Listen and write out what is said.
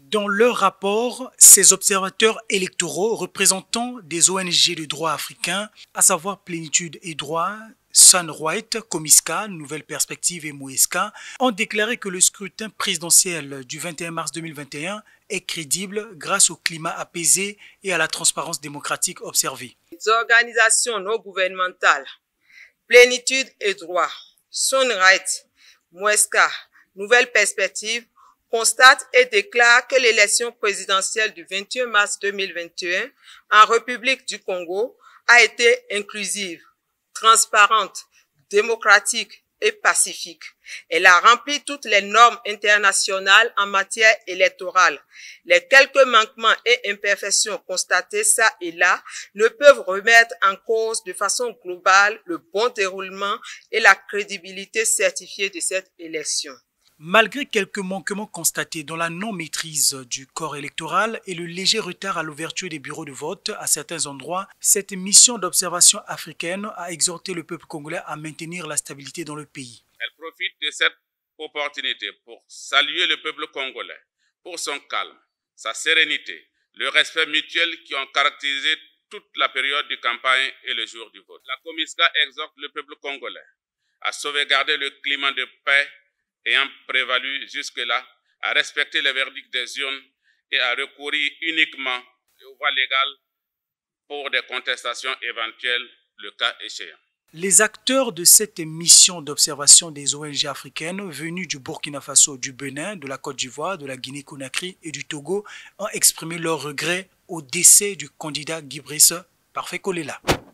Dans leur rapport, ces observateurs électoraux représentant des ONG de droit africain, à savoir Plénitude et Droit, Sunright, Comisca, Nouvelle Perspective et Moesca, ont déclaré que le scrutin présidentiel du 21 mars 2021 est crédible grâce au climat apaisé et à la transparence démocratique observée. Les organisations non gouvernementales, Plénitude et Droit, Sunright, Moesca, Nouvelle Perspective, constate et déclare que l'élection présidentielle du 21 mars 2021 en République du Congo a été inclusive, transparente, démocratique et pacifique. Elle a rempli toutes les normes internationales en matière électorale. Les quelques manquements et imperfections constatés ça et là ne peuvent remettre en cause de façon globale le bon déroulement et la crédibilité certifiée de cette élection. Malgré quelques manquements constatés dans la non-maîtrise du corps électoral et le léger retard à l'ouverture des bureaux de vote à certains endroits, cette mission d'observation africaine a exhorté le peuple congolais à maintenir la stabilité dans le pays. Elle profite de cette opportunité pour saluer le peuple congolais pour son calme, sa sérénité, le respect mutuel qui ont caractérisé toute la période de campagne et le jour du vote. La Comisca exhorte le peuple congolais à sauvegarder le climat de paix ayant prévalu jusque-là, à respecter les verdicts des urnes et à recourir uniquement aux voies légales pour des contestations éventuelles, le cas échéant. Les acteurs de cette mission d'observation des ONG africaines venus du Burkina Faso, du Bénin, de la Côte d'Ivoire, de la Guinée-Conakry et du Togo ont exprimé leur regret au décès du candidat Guy Brice Parfait Kolela.